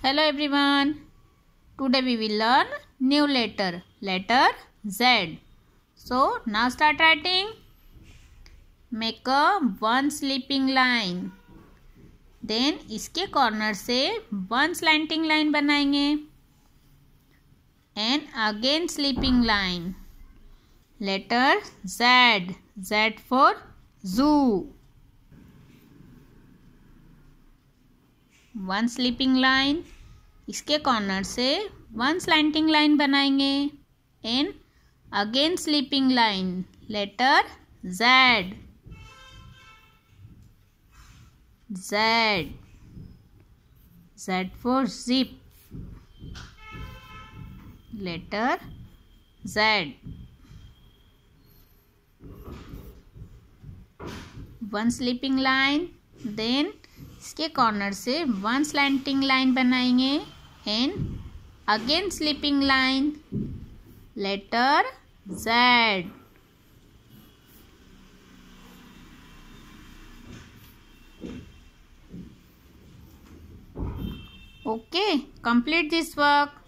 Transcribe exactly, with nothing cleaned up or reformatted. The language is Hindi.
Hello everyone. Today we will learn new letter. Letter Z. So now start writing. Make a one sleeping line. Then इसके कॉर्नर से one slanting line बनाएंगे. And again sleeping line. Letter Z. Z for zoo. One sleeping line. इसके कॉर्नर से वन स्लैंटिंग लाइन बनाएंगे and again sleeping line. Letter Z. Z. Z for zip. Letter Z. One sleeping line. Then इसके कॉर्नर से वन स्लैंटिंग लाइन बनाएंगे and again sleeping line. Letter Z. Okay, complete this work.